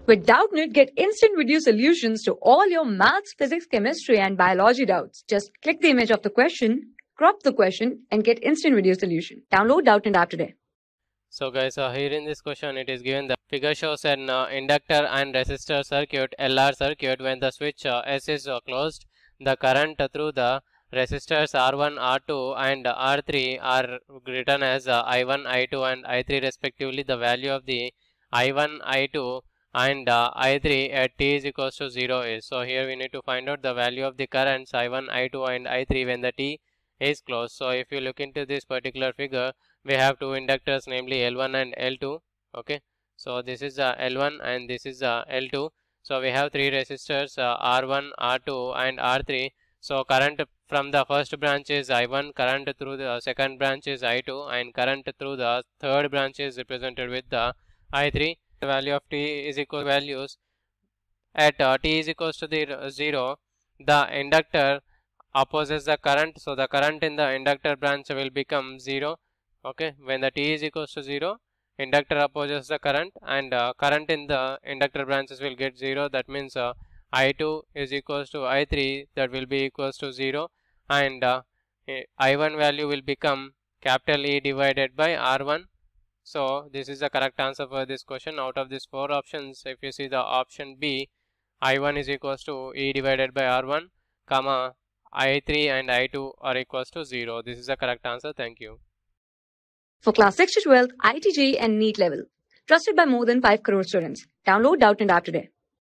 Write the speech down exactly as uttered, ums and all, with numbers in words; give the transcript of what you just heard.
With Doubtnut, get instant video solutions to all your maths, physics, chemistry, and biology doubts. Just click the image of the question, crop the question, and get instant video solution. Download Doubtnut app today. So guys, uh, here in this question it is given the figure shows an uh, inductor and resistor circuit, L R circuit. When the switch uh, S is uh, closed, the current uh, through the resistors R one, R two and R three are written as uh, I one, I two and I three respectively. The value of the I one, I two and uh, I three at t is equals to zero is. So here we need to find out the value of the currents I one, I two and I three when the t is closed. So if you look into this particular figure, we have two inductors, namely L one and L two. Okay, so this is uh, L one and this is uh, L two. So we have three resistors, uh, R one, R two and R three. So current from the first branch is I one, current through the second branch is I two and current through the third branch is represented with the I three. The value of t is equal to values at uh, t is equals to the uh, zero. The inductor opposes the current, so the current in the inductor branch will become zero. Okay, when the t is equals to zero, inductor opposes the current and uh, current in the inductor branches will get zero. That means uh, I two is equals to I three, that will be equals to zero, and uh, I one value will become capital E divided by R one. So this is the correct answer for this question. Out of these four options, if you see the option B, I one is equals to E divided by R one, comma I three and I two are equals to zero. This is the correct answer. Thank you. For class six to twelve, I I T J E E and NEET level. Trusted by more than five crore students. Download Doubtnut app today.